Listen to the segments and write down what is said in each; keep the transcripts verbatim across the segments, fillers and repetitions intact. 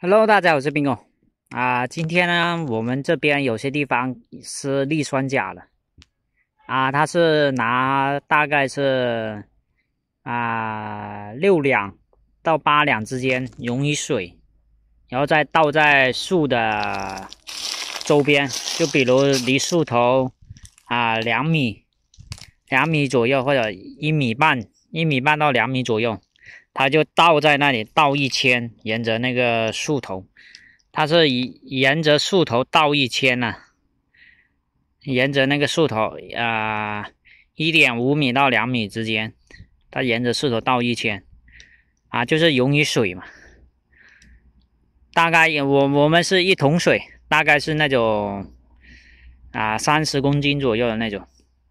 Hello，大家好，我是冰狗啊。今天呢，我们这边有些地方是砾酸钾的啊，它是拿大概是啊六两到八两之间溶于水，然后再倒在树的周边，就比如离树头啊两米、两米左右或者一米半、一米半到两米左右。它就倒在那里倒一圈，沿着那个树头，它是沿着树头倒一圈呢、啊，沿着那个树头啊，一点五米到两米之间，它沿着树头倒一圈啊，就是溶于水嘛。大概我我们是一桶水，大概是那种啊三十公斤左右的那种，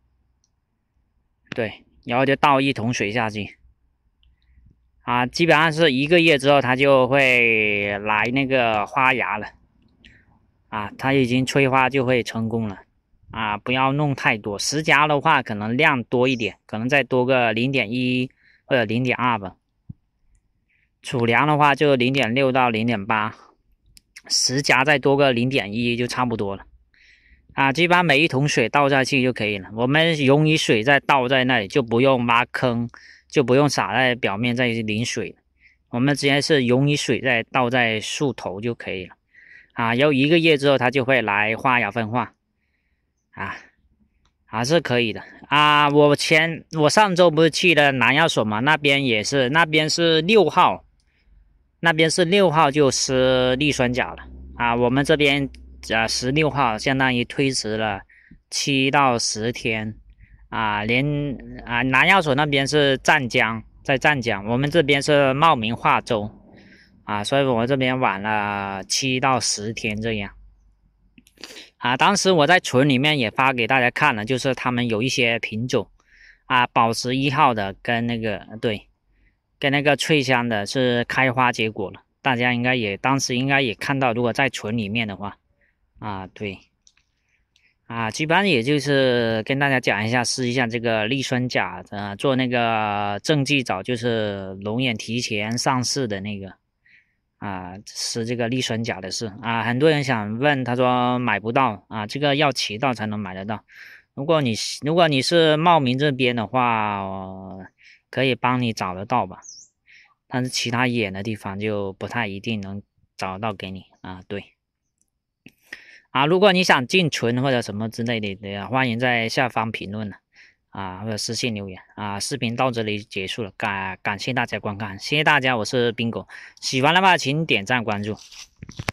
对，然后就倒一桶水下去。啊，基本上是一个月之后，它就会来那个花芽了。啊，它已经催花就会成功了。啊，不要弄太多，十夹的话可能量多一点，可能再多个零点一或者零点二吧。储粮的话就零点六到零点八，十夹再多个零点一就差不多了。啊，基本上每一桶水倒下去就可以了。我们溶于水再倒在那里，就不用挖坑。就不用洒在表面再淋水，我们直接是溶于水再倒在树头就可以了。啊，然后一个月之后它就会来花芽分化，啊，还是可以的啊。我前我上周不是去了南药所嘛，那边也是，那边是六号，那边是六号就施砾酸钾了啊。我们这边呃十六号相当于推迟了七到十天。啊，连啊南药所那边是湛江，在湛江，我们这边是茂名化州，啊，所以我这边晚了七到十天这样。啊，当时我在群里面也发给大家看了，就是他们有一些品种，啊，宝石一号的跟那个对，跟那个翠香的是开花结果了，大家应该也当时应该也看到，如果在群里面的话，啊，对。啊，基本上也就是跟大家讲一下，试一下这个砾酸钾，呃，做那个正绩藻，就是龙眼提前上市的那个，啊，是这个砾酸钾的事啊。很多人想问，他说买不到啊，这个要渠道才能买得到。如果你如果你是茂名这边的话，呃、可以帮你找得到吧，但是其他远的地方就不太一定能找得到给你啊，对。啊，如果你想进群或者什么之类的，欢迎在下方评论啊，或者私信留言啊。视频到这里结束了，感感谢大家观看，谢谢大家，我是冰狗，喜欢的话请点赞关注。